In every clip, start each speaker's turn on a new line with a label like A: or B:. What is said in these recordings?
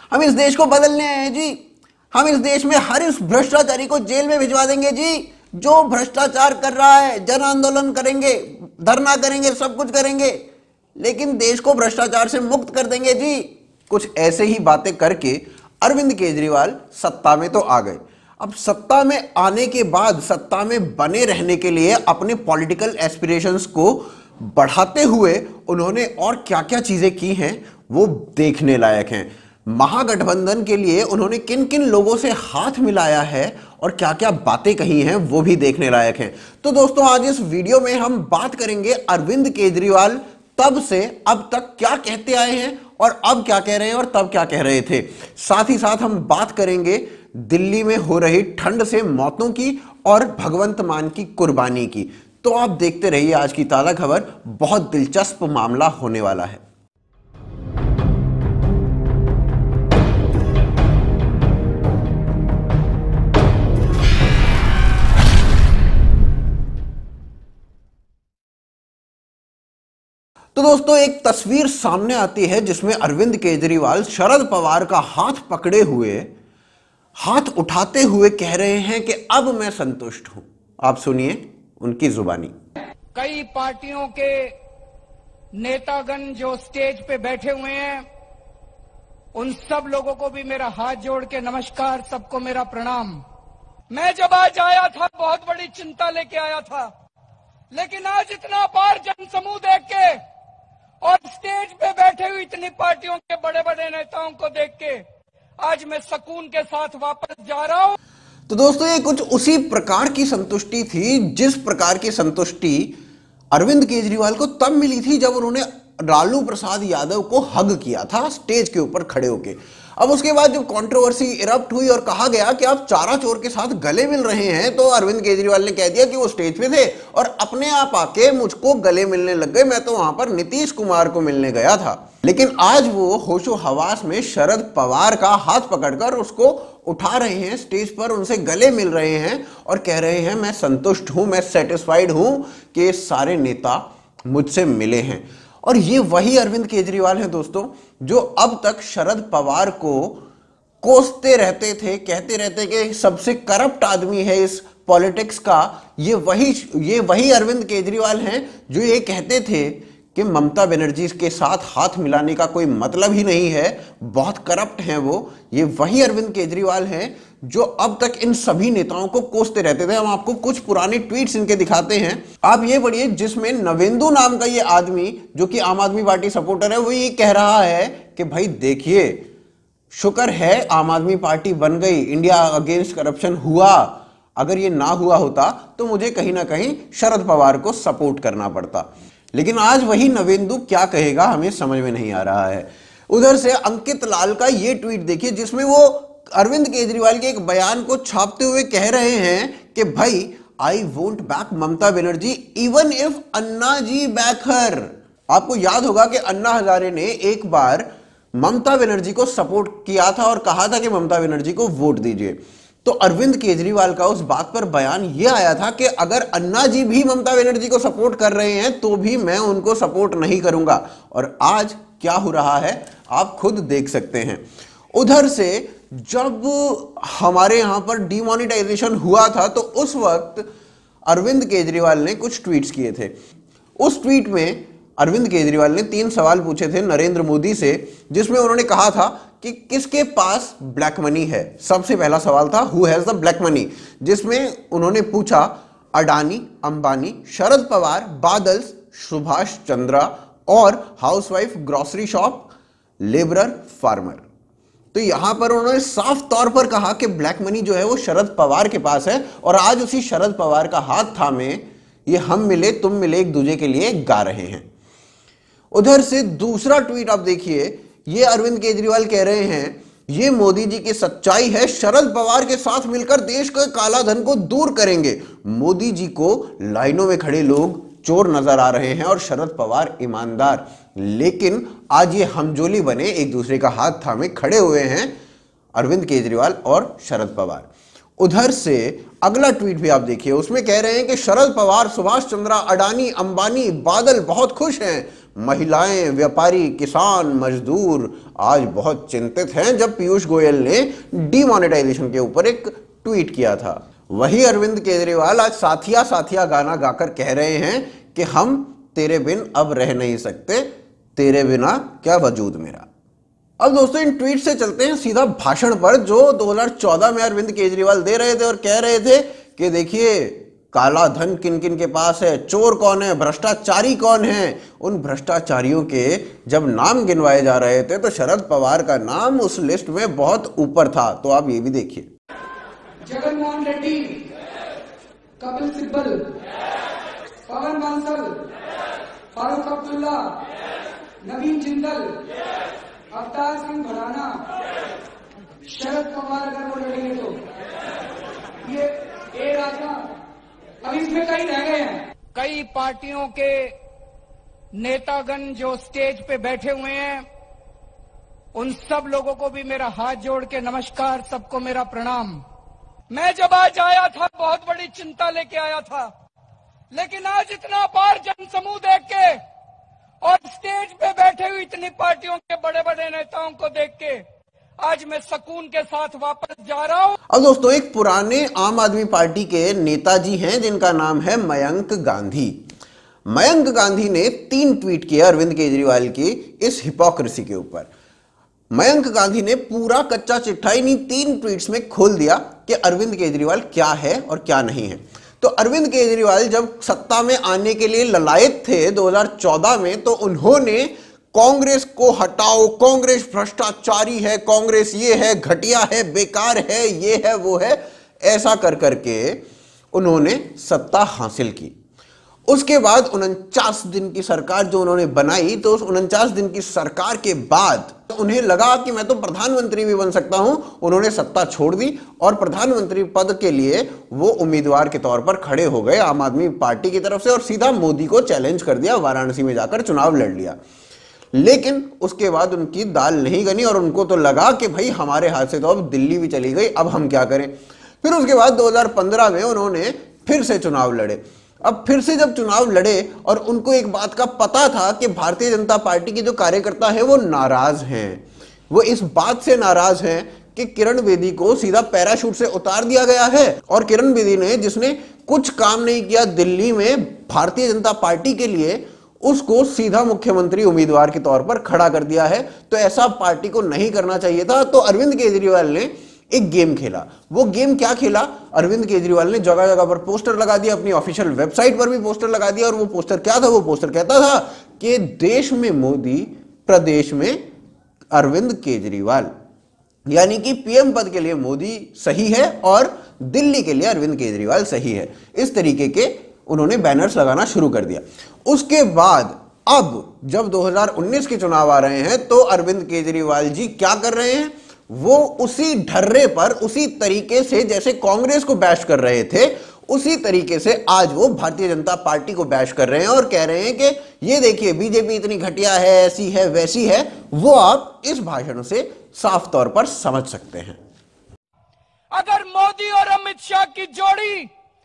A: हम इस देश को बदलने आए हैं जी। हम इस देश में हर इस भ्रष्टाचारी को जेल में भिजवा देंगे जी, जो भ्रष्टाचार कर रहा है। जन आंदोलन करेंगे, धरना करेंगे, सब कुछ करेंगे, लेकिन देश को भ्रष्टाचार से मुक्त कर देंगे जी। कुछ ऐसे ही बातें करके अरविंद केजरीवाल सत्ता में तो आ गए। अब सत्ता में आने के बाद सत्ता में बने रहने के लिए अपने पॉलिटिकल एस्पिरेशंस को बढ़ाते हुए उन्होंने और क्या क्या चीजें की हैं वो देखने लायक हैं। महागठबंधन के लिए उन्होंने किन किन लोगों से हाथ मिलाया है और क्या क्या बातें कही हैं वो भी देखने लायक हैं। तो दोस्तों, आज इस वीडियो में हम बात करेंगे अरविंद केजरीवाल तब से अब तक क्या कहते आए हैं और अब क्या कह रहे हैं और तब क्या कह रहे थे। साथ ही साथ हम बात करेंगे दिल्ली में हो रही ठंड से मौतों की और भगवंत मान की कुर्बानी की। तो आप देखते रहिए आज की ताजा खबर, बहुत दिलचस्प मामला होने वाला है। तो दोस्तों, एक तस्वीर सामने आती है जिसमें अरविंद केजरीवाल शरद पवार का हाथ पकड़े हुए, हाथ उठाते हुए कह रहे हैं कि अब मैं संतुष्ट हूं। आप सुनिए उनकी जुबानी।
B: कई पार्टियों के नेतागण जो स्टेज पे बैठे हुए हैं, उन सब लोगों को भी मेरा हाथ जोड़ के नमस्कार, सबको मेरा प्रणाम। मैं जब आज आया था बहुत बड़ी चिंता लेके आया था, लेकिन आज इतना अपार जनसमूह देख के और स्टेज पे बैठे हुए इतनी पार्टियों के बड़े बड़े नेताओं को देख के आज मैं सुकून के साथ वापस जा रहा हूं।
A: तो दोस्तों, ये कुछ उसी प्रकार की संतुष्टि थी जिस प्रकार की संतुष्टि अरविंद केजरीवाल को तब मिली थी जब उन्होंने लालू प्रसाद यादव को हग किया था स्टेज के ऊपर खड़े होके। अब उसके बाद जब कंट्रोवर्सी इरप्ट हुई और कहा गया कि आप चारा चोर के साथ गले मिल रहे हैं, तो अरविंद केजरीवाल ने कह दिया कि वो स्टेज पे थे और अपने आप आके मुझको गले मिलने लग गए, मैं तो वहां पर नीतीश कुमार को मिलने गया था। लेकिन आज वो होशो हवास में शरद पवार का हाथ पकड़कर उसको उठा रहे हैं स्टेज पर, उनसे गले मिल रहे हैं और कह रहे हैं मैं संतुष्ट हूं, मैं सेटिस्फाइड हूं कि सारे नेता मुझसे मिले हैं। और ये वही अरविंद केजरीवाल हैं दोस्तों, जो अब तक शरद पवार को कोसते रहते थे, कहते रहते कि सबसे करप्ट आदमी है इस पॉलिटिक्स का। ये वही अरविंद केजरीवाल हैं जो ये कहते थे कि ममता बनर्जी के साथ हाथ मिलाने का कोई मतलब ही नहीं है, बहुत करप्ट हैं वो। ये वही अरविंद केजरीवाल हैं जो अब तक इन सभी नेताओं को कोसते रहते थे। हम आपको कुछ पुराने ट्वीट्स इनके दिखाते हैं, आप ये पढ़िए, जिसमें नवेंदु नाम का ये आदमी जो कि आम आदमी पार्टी सपोर्टर है, वो ये कह रहा है कि भाई देखिए, शुक्र है आम आदमी पार्टी बन गई, इंडिया अगेंस्ट करप्शन हुआ, अगर ये ना हुआ होता तो मुझे कहीं ना कहीं शरद पवार को सपोर्ट करना पड़ता। लेकिन आज वही नवेंदु क्या कहेगा हमें समझ में नहीं आ रहा है। उधर से अंकित लाल का ये ट्वीट देखिए, जिसमें वो अरविंद केजरीवाल के एक बयान को छापते हुए कह रहे हैं कि भाई I won't back Mamata Banerjee even if Anna ji back her. आपको याद होगा कि अन्ना हजारे ने एक बार ममता बनर्जी को सपोर्ट किया था और कहा था कि ममता बनर्जी को वोट दीजिए। तो अरविंद केजरीवाल का उस बात पर बयान यह आया था कि अगर अन्ना जी भी ममता बनर्जी को सपोर्ट कर रहे हैं तो भी मैं उनको सपोर्ट नहीं करूंगा। और आज क्या हो रहा है आप खुद देख सकते हैं। उधर से जब हमारे यहां पर डिमोनेटाइजेशन हुआ था तो उस वक्त अरविंद केजरीवाल ने कुछ ट्वीट्स किए थे। उस ट्वीट में अरविंद केजरीवाल ने 3 सवाल पूछे थे नरेंद्र मोदी से, जिसमें उन्होंने कहा था कि किसके पास ब्लैक मनी है। सबसे पहला सवाल था who has the black money, जिसमें उन्होंने पूछा अडानी, अंबानी, शरद पवार, बादल, सुभाष चंद्रा और housewife, grocery shop, labourer, farmer. तो यहां पर उन्होंने साफ तौर पर कहा कि ब्लैक मनी जो है वो शरद पवार के पास है और आज उसी शरद पवार का हाथ थामे ये हम मिले तुम मिले एक दूसरे के लिए गा रहे हैं। उधर से दूसरा ट्वीट आप देखिए, ये अरविंद केजरीवाल कह रहे हैं ये मोदी जी की सच्चाई है, शरद पवार के साथ मिलकर देश के काला धन को दूर करेंगे। मोदी जी को लाइनों में खड़े लोग चोर नजर आ रहे हैं और शरद पवार ईमानदार, लेकिन आज ये हमजोली बने एक दूसरे का हाथ थामे खड़े हुए हैं अरविंद केजरीवाल और शरद पवार। उधर से अगला ट्वीट भी आप देखिए, उसमें कह रहे हैं कि शरद पवार, सुभाष चंद्रा, अडानी, अंबानी, बादल बहुत खुश हैं, महिलाएं, व्यापारी, किसान, मजदूर आज बहुत चिंतित हैं जब पीयूष गोयल ने डीमोनेटाइजेशन के ऊपर एक ट्वीट किया था। वही अरविंद केजरीवाल आज साथिया साथिया गाना गाकर कह रहे हैं कि हम तेरे बिन अब रह नहीं सकते, तेरे बिना क्या वजूद मेरा। अब दोस्तों इन ट्वीट से चलते हैं सीधा भाषण पर, जो 2014 में अरविंद केजरीवाल दे रहे थे और कह रहे थे कि देखिए काला धन किन किन के पास है, चोर कौन है, भ्रष्टाचारी कौन है। उन भ्रष्टाचारियों के जब नाम गिनवाए जा रहे थे तो शरद पवार का नाम उस लिस्ट में बहुत ऊपर था। तो आप ये भी देखिए,
B: जगनमोहन रेड्डी, कपिल सिब्बल, पवन बांसल, फारूक अब्दुल्ला, नवीन जिंदल, अवतार सिंह भराना, शरद पवार अगर वो लड़ेंगे तो ये ए राजा, अब इसमें कई रह गए हैं। कई पार्टियों के नेतागण जो स्टेज पे बैठे हुए हैं, उन सब लोगों को भी मेरा हाथ जोड़ के नमस्कार, सबको मेरा प्रणाम। मैं जब आज आया था बहुत बड़ी चिंता लेके आया था, लेकिन आज इतना अपार जनसमूह देख के और स्टेज पे बैठे हुए इतनी पार्टियों के बड़े बड़े नेताओं को देख के आज मैं सुकून के साथ वापस जा रहा हूं।
A: अब दोस्तों एक पुराने आम आदमी पार्टी के नेताजी हैं जिनका नाम है मयंक गांधी। मयंक गांधी ने 3 ट्वीट किए अरविंद केजरीवाल की इस हिपोक्रेसी के ऊपर। मयंक गांधी ने पूरा कच्चा चिट्ठा इन्हीं 3 ट्वीट्स में खोल दिया कि अरविंद केजरीवाल क्या है और क्या नहीं है। तो अरविंद केजरीवाल जब सत्ता में आने के लिए ललायत थे 2014 में, तो उन्होंने कांग्रेस को हटाओ, कांग्रेस भ्रष्टाचारी है, कांग्रेस ये है, घटिया है, बेकार है, ये है, वो है, ऐसा कर करके उन्होंने सत्ता हासिल की। उसके बाद 49 दिन की सरकार जो उन्होंने बनाई, तो उस 49 दिन की सरकार के बाद उन्हें लगा कि मैं तो प्रधानमंत्री भी बन सकता हूं। उन्होंने सत्ता छोड़ दी और प्रधानमंत्री पद के लिए वो उम्मीदवार के तौर पर खड़े हो गए आम आदमी पार्टी की तरफ से और सीधा मोदी को चैलेंज कर दिया, वाराणसी में जाकर चुनाव लड़ लिया। लेकिन उसके बाद उनकी दाल नहीं गनी और उनको तो लगा कि भाई हमारे हाथ से तो अब दिल्ली भी चली गई, अब हम क्या करें। फिर उसके बाद 2015 में उन्होंने फिर से चुनाव लड़े। अब फिर से जब चुनाव लड़े और उनको एक बात का पता था कि भारतीय जनता पार्टी के जो कार्यकर्ता है वो नाराज हैं, वो इस बात से नाराज हैं कि किरण बेदी को सीधा पैराशूट से उतार दिया गया है और किरण बेदी ने, जिसने कुछ काम नहीं किया दिल्ली में भारतीय जनता पार्टी के लिए, उसको सीधा मुख्यमंत्री उम्मीदवार के तौर पर खड़ा कर दिया है। तो ऐसा पार्टी को नहीं करना चाहिए था। तो अरविंद केजरीवाल ने एक गेम खेला। वो गेम क्या खेला? अरविंद केजरीवाल ने जगह जगह पर पोस्टर लगा दिया, अपनी ऑफिशियल वेबसाइट पर भी पोस्टर लगा दिया। और वो पोस्टर क्या था? वो पोस्टर कहता था कि देश में मोदी, प्रदेश में अरविंद केजरीवाल, यानी कि पीएम पद के लिए मोदी सही है और दिल्ली के लिए अरविंद केजरीवाल सही है। इस तरीके के उन्होंने बैनर्स लगाना शुरू कर दिया। उसके बाद अब जब 2019 के चुनाव आ रहे हैं तो अरविंद केजरीवाल जी क्या कर रहे हैं? वो उसी ढर्रे पर, उसी तरीके से जैसे कांग्रेस को बैश कर रहे थे, उसी तरीके से आज वो भारतीय जनता पार्टी को बैश कर रहे हैं और कह रहे हैं कि ये देखिए बीजेपी इतनी घटिया है, ऐसी है, वैसी है। वो आप इस भाषण से साफ तौर पर समझ सकते हैं।
B: अगर मोदी और अमित शाह की जोड़ी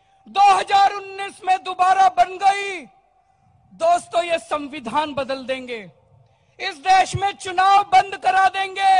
B: 2019 में दोबारा बन गई, दोस्तों ये संविधान बदल देंगे, इस देश में चुनाव बंद करा देंगे।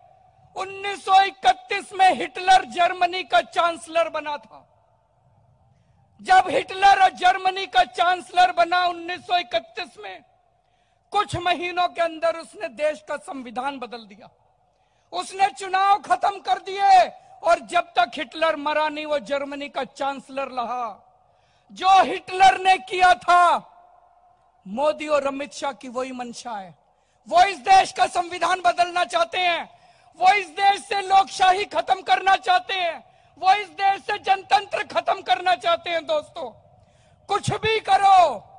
B: 1931 में हिटलर जर्मनी का चांसलर बना था। जब हिटलर और जर्मनी का चांसलर बना 1931 में, कुछ महीनों के अंदर उसने देश का संविधान बदल दिया, उसने चुनाव खत्म कर दिए और जब तक हिटलर मरा नहीं वो जर्मनी का चांसलर रहा। जो हिटलर ने किया था, मोदी और अमित शाह की वही मंशा है। वो इस देश का संविधान बदलना चाहते हैं, वो इस देश से लोकशाही खत्म करना चाहते हैं, वो इस देश से जनतंत्र खत्म करना चाहते हैं। दोस्तों कुछ भी करो,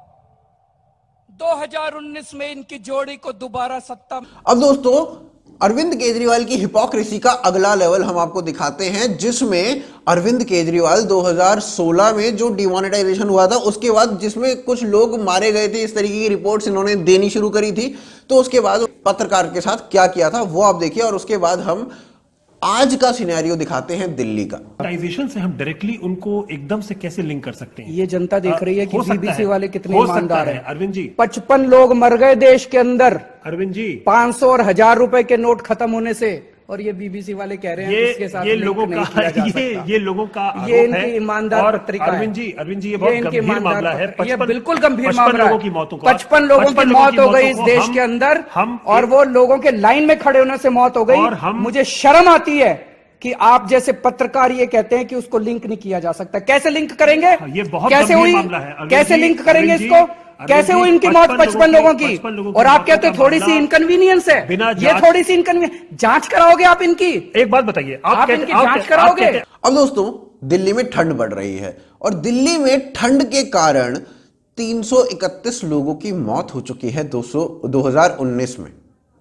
B: 2019 में इनकी जोड़ी को दोबारा सत्ता।
A: अब दोस्तों अरविंद केजरीवाल की हिपोक्रेसी का अगला लेवल हम आपको दिखाते हैं, जिसमें अरविंद केजरीवाल 2016 में जो डिमोनेटाइजेशन हुआ था उसके बाद, जिसमें कुछ लोग मारे गए थे, इस तरीके की रिपोर्ट्स इन्होंने देनी शुरू करी थी। तो उसके बाद पत्रकार के साथ क्या किया था वो आप देखिए और उसके बाद हम आज का सिनेरियो दिखाते हैं दिल्ली का।
C: मोनेटाइजेशन से हम डायरेक्टली उनको एकदम से कैसे लिंक कर सकते हैं?
B: ये जनता देख रही है कि बीबीसी वाले कितने
C: हो सकता
B: ईमानदार
C: है
B: हैं।
C: अरविंद जी,
B: 55 लोग मर गए देश के अंदर
C: अरविंद जी,
B: 500 और 1000 रुपए के नोट खत्म होने से, और ये बीबीसी वाले कह रहे हैं कि इसके साथ
C: ये
B: लिंक
C: लोगों
B: नहीं
C: का
B: किया जा सकता।
C: ये लोगों का
B: ये
C: आरोप है।
B: इनकी ईमानदार
C: और
B: पत्रिका है।
C: अरविंद जी ये बहुत गंभीर मामला है।
B: ये बिल्कुल गंभीर
C: 55
B: मामला
C: लोगों
B: है।
C: की मौतों का
B: 55 लोगों की मौत हो गई इस देश के अंदर, और वो लोगों के लाइन में खड़े होने से मौत हो गई। मुझे शर्म आती है कि आप जैसे पत्रकार ये कहते हैं कि उसको लिंक नहीं किया जा सकता। कैसे लिंक करेंगे?
C: ये बहुत
B: कैसे
C: गंभीर
B: हुई?
C: मामला है अरविंद
B: कैसे
C: जी,
B: लिंक करेंगे
C: अरविंद जी,
B: इसको?
C: अरविंद
B: कैसे
C: जी,
B: हुई इनकी मौत 55 लोगों की?
C: 55 लोगों की
B: और आप
C: मौतों
B: कहते
C: का
B: थोड़ी सी
C: मामला
B: इनकन्वीनियंस है।
C: बिना
B: ये थोड़ी सी इनकन्वीनियंस, जांच कराओगे आप इनकी?
C: एक बात बताइए,
B: आप इनकी जांच कराओगे?
A: अब दोस्तों, दिल्ली में ठंड बढ़ रही है और दिल्ली में ठंड के कारण 331 लोगों की मौत हो चुकी है 2019 में।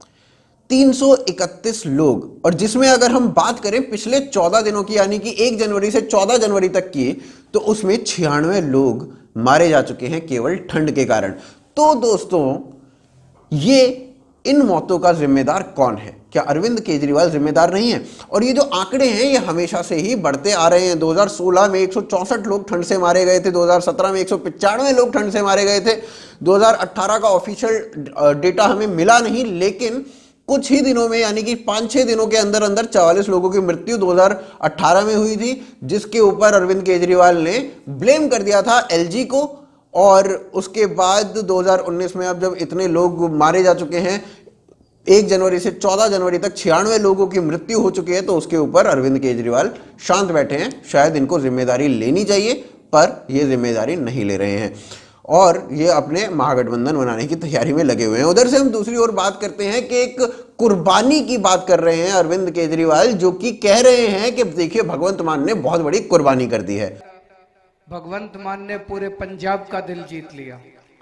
A: 331 लोग, और जिसमें अगर हम बात करें पिछले 14 दिनों की, यानी कि 1 जनवरी से 14 जनवरी तक की, तो उसमें 96 लोग मारे जा चुके हैं केवल ठंड के कारण। तो दोस्तों, ये इन मौतों का जिम्मेदार कौन है? क्या अरविंद केजरीवाल जिम्मेदार नहीं है? और ये जो आंकड़े हैं ये हमेशा से ही बढ़ते आ रहे हैं। 2016 में 164 लोग ठंड से मारे गए थे, 2017 में 195 लोग ठंड से मारे गए थे, 2018 का ऑफिशियल डेटा हमें मिला नहीं, लेकिन कुछ ही दिनों में, यानी कि 5-6 दिनों के अंदर अंदर 44 लोगों की मृत्यु 2018 में हुई थी, जिसके ऊपर अरविंद केजरीवाल ने ब्लेम कर दिया था एलजी को। और उसके बाद 2019 में अब जब इतने लोग मारे जा चुके हैं, 1 जनवरी से 14 जनवरी तक 96 लोगों की मृत्यु हो चुकी है, तो उसके ऊपर अरविंद केजरीवाल शांत बैठे हैं। शायद इनको जिम्मेदारी लेनी चाहिए, पर यह जिम्मेदारी नहीं ले रहे हैं और ये अपने महागठबंधन बनाने की तैयारी में लगे हुए हैं। उधर से हम दूसरी ओर बात करते हैं कि एक कुर्बानी की बात कर रहे हैं अरविंद केजरीवाल, जो कि कह रहे हैं कि देखिए भगवंत मान ने बहुत बड़ी कुर्बानी कर दी है।
B: भगवंत मान ने पूरे पंजाब का दिल जीत लिया।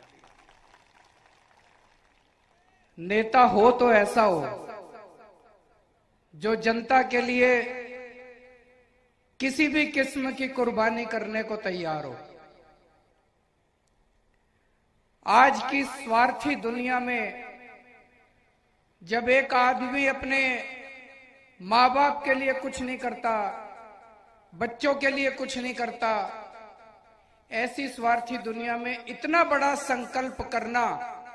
B: नेता हो तो ऐसा हो जो जनता के लिए किसी भी किस्म की कुर्बानी करने को तैयार हो। आज की स्वार्थी दुनिया में जब एक आदमी अपने माँ बाप के लिए कुछ नहीं करता, बच्चों के लिए कुछ नहीं करता, ऐसी स्वार्थी दुनिया में इतना बड़ा संकल्प करना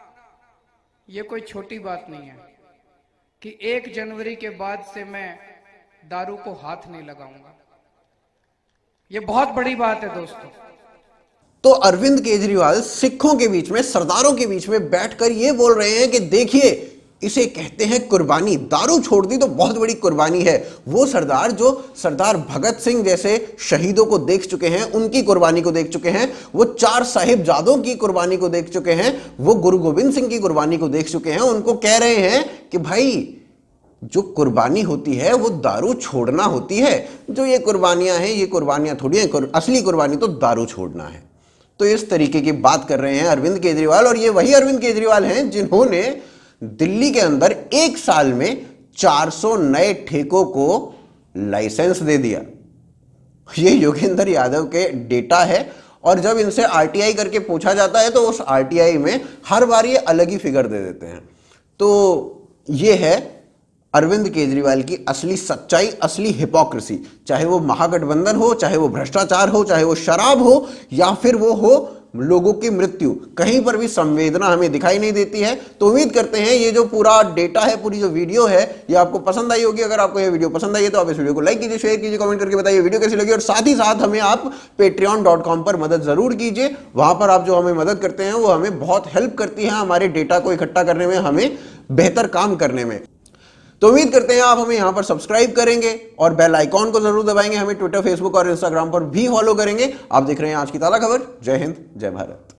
B: ये कोई छोटी बात नहीं है कि 1 जनवरी के बाद से मैं दारू को हाथ नहीं लगाऊंगा। ये बहुत बड़ी बात है दोस्तों।
A: तो अरविंद केजरीवाल सिखों के बीच में, सरदारों के बीच में बैठकर ये बोल रहे हैं कि देखिए इसे कहते हैं कुर्बानी, दारू छोड़ दी तो बहुत बड़ी कुर्बानी है। वो सरदार जो सरदार भगत सिंह जैसे शहीदों को देख चुके हैं, उनकी कुर्बानी को देख चुके हैं, वो 4 साहिबजादों की कुर्बानी को देख चुके हैं, वो गुरु गोविंद सिंह की कुर्बानी को देख चुके हैं, उनको कह रहे हैं कि भाई जो कुर्बानी होती है वो दारू छोड़ना होती है। जो ये कुर्बानियां हैं, ये कुर्बानियां थोड़ी हैं, असली कुर्बानी तो दारू छोड़ना है। तो इस तरीके की बात कर रहे हैं अरविंद केजरीवाल। और ये वही अरविंद केजरीवाल हैं जिन्होंने दिल्ली के अंदर 1 साल में 400 नए ठेकों को लाइसेंस दे दिया। ये योगेंद्र यादव के डेटा है, और जब इनसे आरटीआई करके पूछा जाता है तो उस आरटीआई में हर बार ये अलग ही फिगर दे देते हैं। तो ये है अरविंद केजरीवाल की असली सच्चाई, असली हिपोक्रेसी। चाहे वो महागठबंधन हो, चाहे वो भ्रष्टाचार हो, चाहे वो शराब हो, या फिर वो हो लोगों की मृत्यु, कहीं पर भी संवेदना हमें दिखाई नहीं देती है। तो उम्मीद करते हैं ये जो पूरा डेटा है, पूरी जो वीडियो है, ये आपको पसंद आई होगी। अगर आपको ये वीडियो पसंद आई है तो आप इस वीडियो को लाइक कीजिए, शेयर कीजिए, कमेंट करके बताइए वीडियो कैसी लगी। और साथ ही साथ हमें आप patreon.com पर मदद जरूर कीजिए। वहां पर आप जो हमें मदद करते हैं वो हमें बहुत हेल्प करती है हमारे डेटा को इकट्ठा करने में, हमें बेहतर काम करने में। तो उम्मीद करते हैं आप हमें यहां पर सब्सक्राइब करेंगे और बेल आइकॉन को जरूर दबाएंगे। हमें ट्विटर, फेसबुक और इंस्टाग्राम पर भी फॉलो करेंगे। आप देख रहे हैं आज की ताज़ा खबर। जय हिंद, जय भारत।